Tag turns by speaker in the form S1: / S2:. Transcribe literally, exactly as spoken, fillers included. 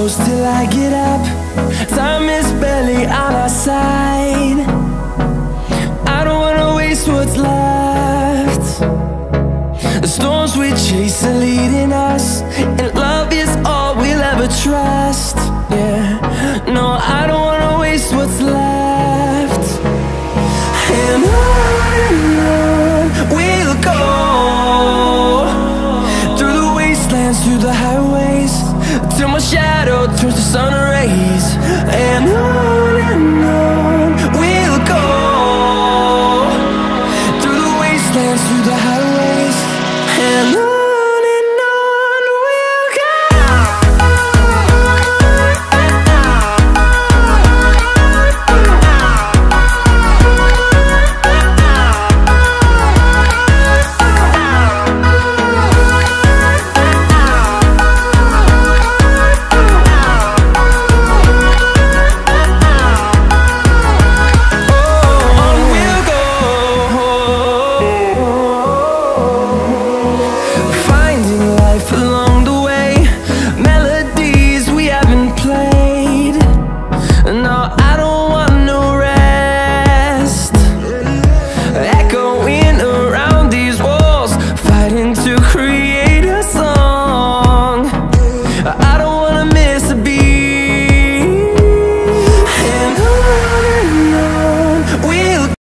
S1: close till I get up. Time is barely on our side. I don't wanna waste what's left. The storms we chase are leading us, and love is all we'll ever trust. Yeah, no, I don't wanna waste what's left. And on and on